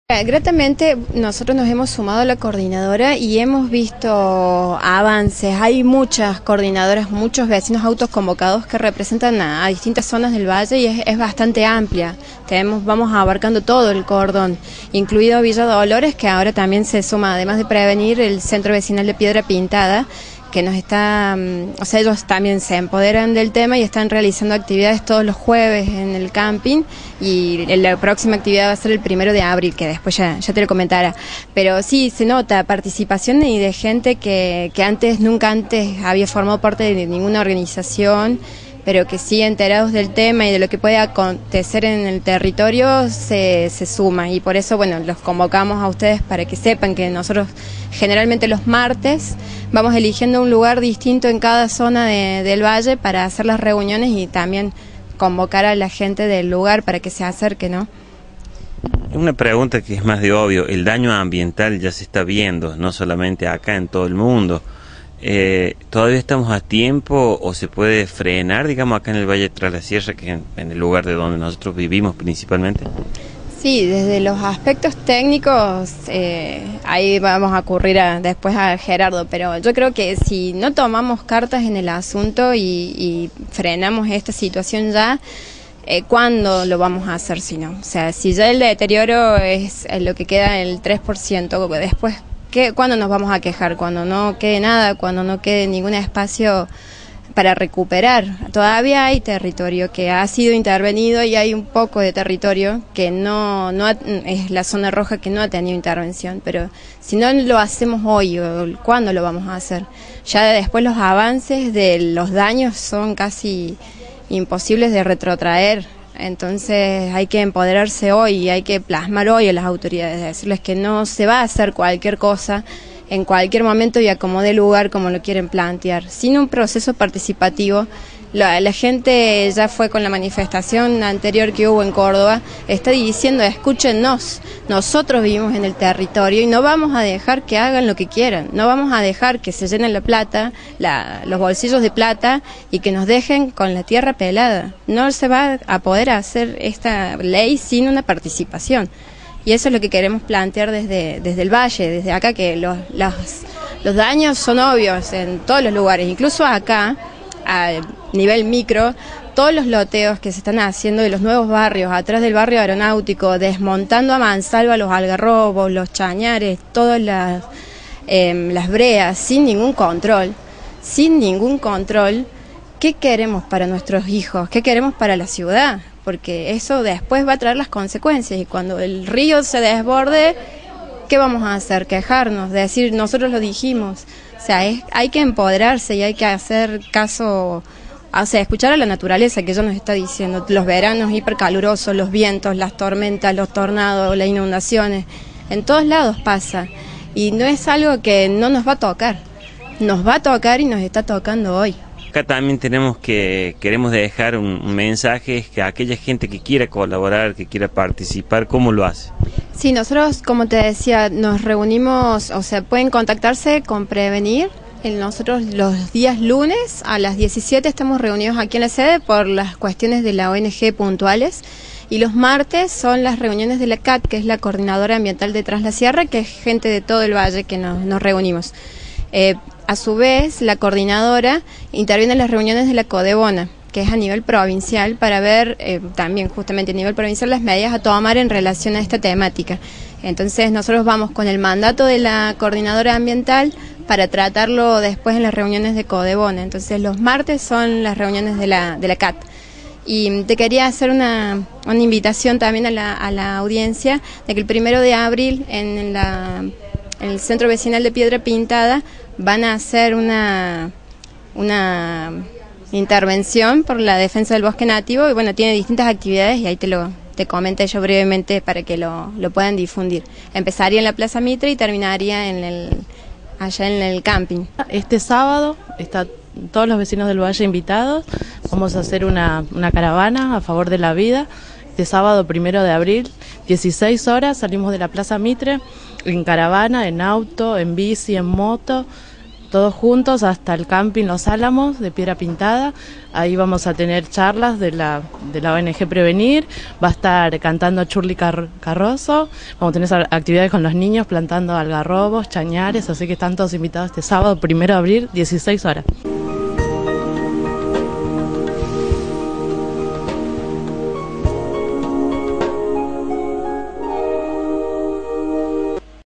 Gratamente nosotros nos hemos sumado a la coordinadora y hemos visto avances. Hay muchas coordinadoras, muchos vecinos autoconvocados que representan a distintas zonas del valle y es bastante amplia. Vamos abarcando todo el cordón, incluido Villa Dolores, que ahora también se suma, además de prevenir, el Centro Vecinal de Piedra Pintada, que nos está, ellos también se empoderan del tema y están realizando actividades todos los jueves en el camping, y la próxima actividad va a ser el 1 de abril, que después ya te lo comentará. Pero sí, se nota participación y de gente que nunca antes había formado parte de ninguna organización, pero que sí, enterados del tema y de lo que puede acontecer en el territorio, se suma. Y por eso, bueno, los convocamos a ustedes para que sepan que nosotros generalmente los martes vamos eligiendo un lugar distinto en cada zona del valle para hacer las reuniones y también convocar a la gente del lugar para que se acerque, ¿no? Una pregunta que es más de obvio: el daño ambiental ya se está viendo, no solamente acá, en todo el mundo. ¿Todavía estamos a tiempo o se puede frenar, digamos, acá en el Valle Tras la Sierra, que es en el lugar de donde nosotros vivimos principalmente? Sí, desde los aspectos técnicos, ahí vamos a ocurrir después a Gerardo, pero yo creo que si no tomamos cartas en el asunto y frenamos esta situación ya, ¿cuándo lo vamos a hacer si no? O sea, si ya el deterioro es lo que queda el 3%, después, ¿cuándo nos vamos a quejar? Cuando no quede nada, cuando no quede ningún espacio para recuperar. Todavía hay territorio que ha sido intervenido y hay un poco de territorio que es la zona roja, que no ha tenido intervención, pero si no lo hacemos hoy, ¿cuándo lo vamos a hacer? Ya después los avances de los daños son casi imposibles de retrotraer. Entonces hay que empoderarse hoy y hay que plasmar hoy a las autoridades, decirles que no se va a hacer cualquier cosa en cualquier momento y acomode lugar como lo quieren plantear, sin un proceso participativo. La gente ya fue con la manifestación anterior que hubo en Córdoba, está diciendo: escúchennos, nosotros vivimos en el territorio y no vamos a dejar que hagan lo que quieran, no vamos a dejar que se llenen la plata, los bolsillos de plata, y que nos dejen con la tierra pelada. No se va a poder hacer esta ley sin una participación. Y eso es lo que queremos plantear desde el valle, desde acá, que los daños son obvios en todos los lugares, incluso acá, a nivel micro, todos los loteos que se están haciendo de los nuevos barrios, atrás del barrio aeronáutico, desmontando a mansalva los algarrobos, los chañares, todas las breas, sin ningún control. ¿Qué queremos para nuestros hijos? ¿Qué queremos para la ciudad? Porque eso después va a traer las consecuencias, y cuando el río se desborde, ¿qué vamos a hacer? Quejarnos, decir nosotros lo dijimos. O sea, hay que empoderarse y hay que hacer caso, escuchar a la naturaleza, que ella nos está diciendo. Los veranos hipercalurosos, los vientos, las tormentas, los tornados, las inundaciones, en todos lados pasa, y no es algo que no nos va a tocar, nos va a tocar y nos está tocando hoy. Acá también queremos dejar un mensaje, que aquella gente que quiera colaborar, que quiera participar, ¿cómo lo hace? Sí, nosotros, como te decía, nos reunimos, pueden contactarse con Prevenir. Nosotros los días lunes a las 17 estamos reunidos aquí en la sede por las cuestiones de la ONG puntuales, y los martes son las reuniones de la CAT, que es la Coordinadora Ambiental de Tras la Sierra, que es gente de todo el valle que nos reunimos. A su vez, la coordinadora interviene en las reuniones de la Codebona, que es a nivel provincial, para ver también justamente a nivel provincial las medidas a tomar en relación a esta temática. Entonces nosotros vamos con el mandato de la coordinadora ambiental para tratarlo después en las reuniones de Codebona. Entonces los martes son las reuniones de la CAT. Y te quería hacer una invitación también a la audiencia de que el 1 de abril en el Centro Vecinal de Piedra Pintada van a hacer una intervención por la defensa del bosque nativo, y bueno, tiene distintas actividades, y ahí te comento yo brevemente para que lo puedan difundir. Empezaría en la Plaza Mitre y terminaría allá en el camping. Este sábado están todos los vecinos del valle invitados. Vamos a hacer una caravana a favor de la vida. Este sábado 1 de abril, 16 horas, salimos de la Plaza Mitre en caravana, en auto, en bici, en moto, todos juntos hasta el camping Los Álamos de Piedra Pintada. Ahí vamos a tener charlas de la ONG Prevenir, va a estar cantando Churli Carrozo, vamos a tener actividades con los niños plantando algarrobos, chañares, así que están todos invitados este sábado 1 de abril, 16 horas.